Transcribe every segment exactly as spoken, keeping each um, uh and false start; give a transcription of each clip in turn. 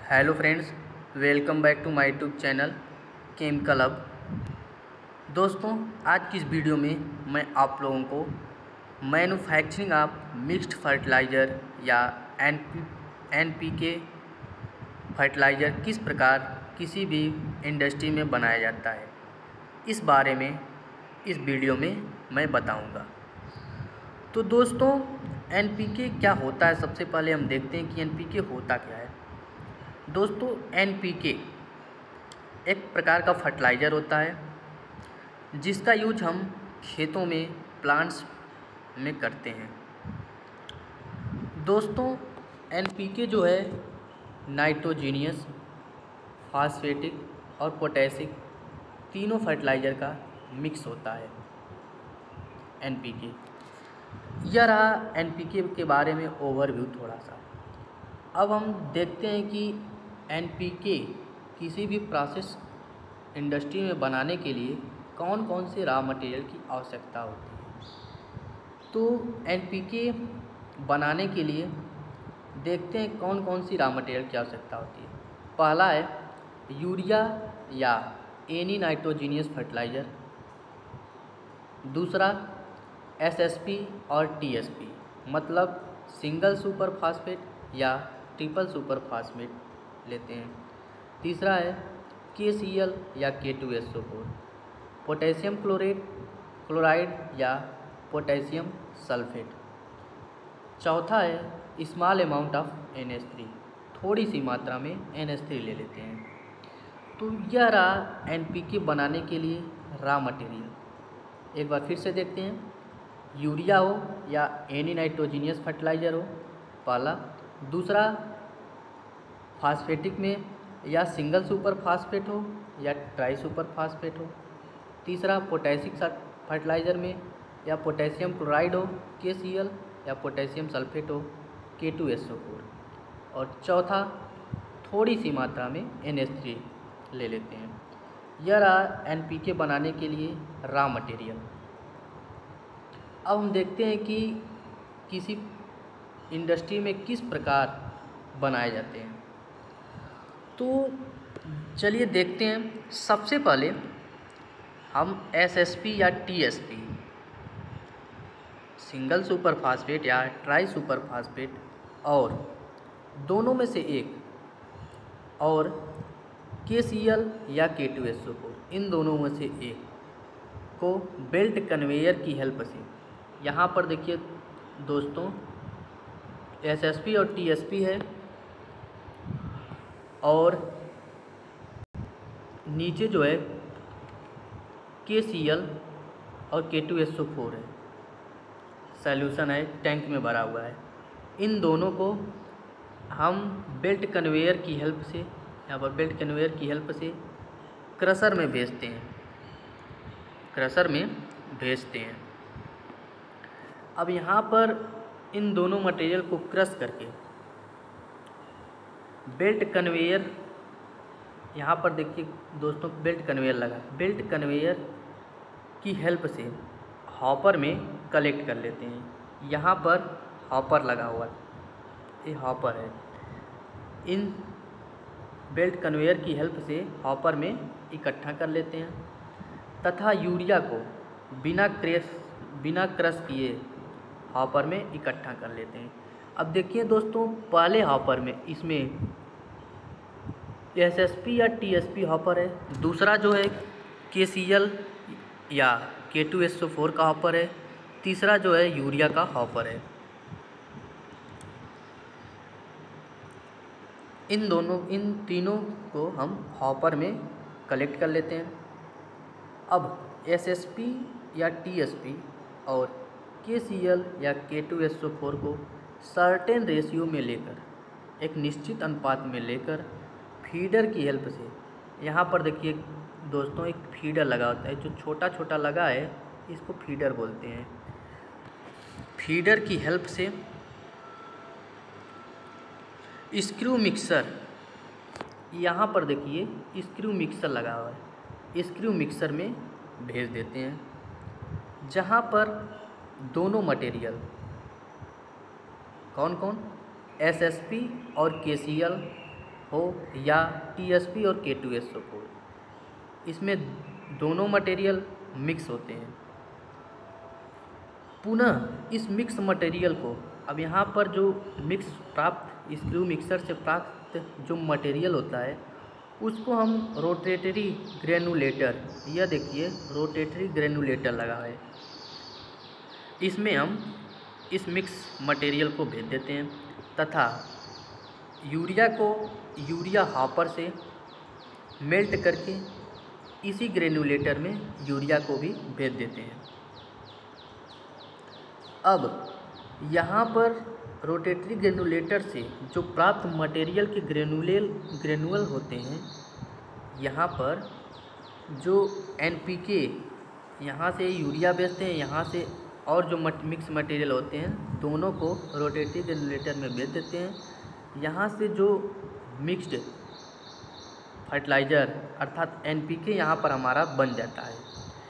Hello friends, welcome back to my YouTube channel chemical hub. दोस्तों, आज की इस वीडियो में मैं आप लोगों को मैन्युफैक्चरिंग ऑफ मिक्स्ड फर्टिलाइज़र या N P N P K fertilizer किस प्रकार किसी भी इंडस्ट्री में बनाया जाता है, इस बारे में इस वीडियो में मैं बताऊंगा। तो दोस्तों, एन पी के क्या होता है, सबसे पहले हम देखते हैं कि एन पी के होता क्या है। दोस्तों, एन पी के एक प्रकार का फर्टिलाइज़र होता है जिसका यूज हम खेतों में, प्लांट्स में करते हैं। दोस्तों, एन पी के जो है नाइट्रोजीनियस, फास्फेटिक और पोटेशिक तीनों फर्टिलाइज़र का मिक्स होता है एन पी के। यह रहा एन पी के के बारे में ओवरव्यू थोड़ा सा। अब हम देखते हैं कि एन पी के किसी भी प्रोसेस इंडस्ट्री में बनाने के लिए कौन कौन से रॉ मटेरियल की आवश्यकता होती है। तो एन पी के बनाने के लिए देखते हैं कौन कौन सी रॉ मटेरियल की आवश्यकता होती है। पहला है यूरिया या एनी नाइट्रोजीनियस फर्टिलाइज़र। दूसरा एस एस पी और टी एस पी, मतलब सिंगल सुपर फास्फेट या ट्रिपल सुपर फास्फेट लेते हैं। तीसरा है के सी एल या K two S O four, potassium chlorate chloride या पोटेशियम सल्फेट। चौथा है small amount of N H three, थोड़ी सी मात्रा में एन एच थ्री ले लेते हैं। तो यह रहा एन पी के बनाने के लिए रॉ मटेरियल। एक बार फिर से देखते हैं, यूरिया हो या एनी नाइट्रोजीनियस फर्टिलाइज़र हो पहला। दूसरा फास्फेटिक में या सिंगल सुपर फास्फेट हो या ट्राई सुपर फास्फेट हो। तीसरा पोटेशिक फर्टिलाइज़र में या पोटेशियम क्लोराइड हो के सी एल या पोटेशियम सल्फेट हो K two S O four. और चौथा थोड़ी सी मात्रा में एन एच थ्री ले लेते हैं। यह रहा एन पी के बनाने के लिए रॉ मटेरियल। अब हम देखते हैं कि किसी इंडस्ट्री में किस प्रकार बनाए जाते हैं। तो चलिए देखते हैं। सबसे पहले हम एस एस पी या T S P, single super phosphate या ट्राई सुपर फास्फेट, और दोनों में से एक, और के सी एल या K two S O four, इन दोनों में से एक को बेल्ट कन्वेयर की हेल्प से, यहाँ पर देखिए दोस्तों, एस एस पी और टी एस पी है और नीचे जो है के सी एल और K two S O four है, सॉल्यूशन है, टैंक में भरा हुआ है। इन दोनों को हम बेल्ट कन्वेयर की हेल्प से, यहाँ पर बेल्ट कन्वेयर की हेल्प से क्रशर में भेजते हैं क्रशर में भेजते हैं। अब यहाँ पर इन दोनों मटेरियल को क्रश करके बेल्ट कन्वेयर, यहाँ पर देखिए दोस्तों बेल्ट कन्वेयर लगा, बेल्ट कन्वेयर की हेल्प से हॉपर में कलेक्ट कर लेते हैं। यहाँ पर हॉपर लगा हुआ, ये हॉपर है। इन बेल्ट कन्वेयर की हेल्प से हॉपर में इकट्ठा कर लेते हैं तथा यूरिया को बिना क्रश बिना क्रश किए हॉपर में इकट्ठा कर लेते हैं। अब देखिए दोस्तों, पहले हॉपर में इसमें एस एस पी या टी एस पी हॉपर है, दूसरा जो है के सी एल या K two S O four का हॉपर है, तीसरा जो है यूरिया का हॉपर है। इन दोनों इन तीनों को हम हॉपर में कलेक्ट कर लेते हैं। अब एस एस पी या टी एस पी और के सी एल या K two S O four को सर्टेन रेशियो में लेकर, एक निश्चित अनुपात में लेकर फीडर की हेल्प से, यहाँ पर देखिए दोस्तों एक फीडर लगा होता है, जो छोटा छोटा लगा है इसको फीडर बोलते हैं। फीडर की हेल्प से स्क्रू मिक्सर, यहाँ पर देखिए स्क्रू मिक्सर लगा हुआ है, स्क्रू मिक्सर में भेज देते हैं, जहाँ पर दोनों मटेरियल कौन कौन एस एस पी और के सी एल हो या टी एस पी और K two S O four, इसमें दोनों मटेरियल मिक्स होते हैं। पुनः इस मिक्स मटेरियल को अब यहाँ पर जो मिक्स प्राप्त स्क्रू मिक्सर से प्राप्त जो मटेरियल होता है उसको हम रोटेटरी ग्रेनुलेटर, यह देखिए रोटेटरी ग्रेनुलेटर लगा है, इसमें हम इस मिक्स मटेरियल को भेज देते हैं तथा यूरिया को यूरिया हॉपर से मेल्ट करके इसी ग्रेनुलेटर में यूरिया को भी भेज देते हैं। अब यहाँ पर रोटेटरी ग्रेनुलेटर से जो प्राप्त मटेरियल के ग्रेनुलेल ग्रेनुअल होते हैं, यहाँ पर जो एन पी के यहाँ से यूरिया भेजते हैं, यहाँ से और जो मट, मिक्स मटेरियल होते हैं दोनों को रोटेटरी ग्रेनुलेटर में भेज देते हैं। यहाँ से जो मिक्स्ड फर्टिलाइज़र अर्थात एन पी के यहाँ पर हमारा बन जाता है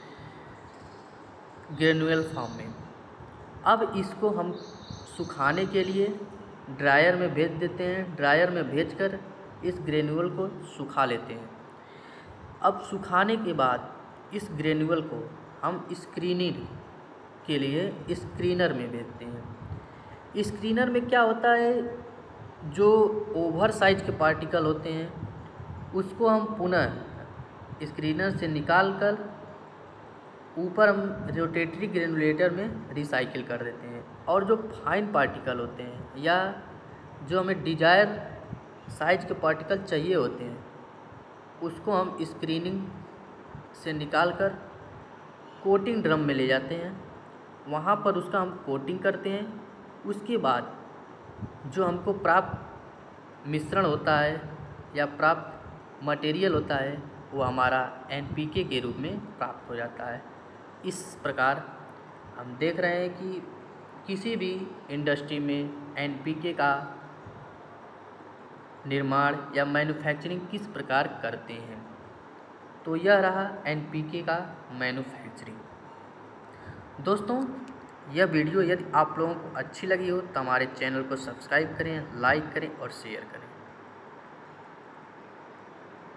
ग्रेनुअल फॉर्म में। अब इसको हम सुखाने के लिए ड्रायर में भेज देते हैं। ड्रायर में भेजकर इस ग्रेनुअल को सुखा लेते हैं। अब सुखाने के बाद इस ग्रेनुअल को हम स्क्रीनिंग के लिए स्क्रीनर में भेजते हैं। स्क्रीनर में क्या होता है, जो ओवर साइज के पार्टिकल होते हैं उसको हम पुनः स्क्रीनर से निकाल कर ऊपर हम रोटेटरी ग्रेनुलेटर में रिसाइकिल कर देते हैं, और जो फाइन पार्टिकल होते हैं या जो हमें डिजायर साइज के पार्टिकल चाहिए होते हैं उसको हम स्क्रीनिंग से निकाल कर कोटिंग ड्रम में ले जाते हैं। वहाँ पर उसका हम कोटिंग करते हैं। उसके बाद जो हमको प्राप्त मिश्रण होता है या प्राप्त मटेरियल होता है वो हमारा एन पी के के रूप में प्राप्त हो जाता है। इस प्रकार हम देख रहे हैं कि किसी भी इंडस्ट्री में एन पी के का निर्माण या मैन्युफैक्चरिंग किस प्रकार करते हैं। तो यह रहा एन पी के का मैन्युफैक्चरिंग। दोस्तों, यह वीडियो यदि आप लोगों को अच्छी लगी हो तो हमारे चैनल को सब्सक्राइब करें, लाइक करें और शेयर करें।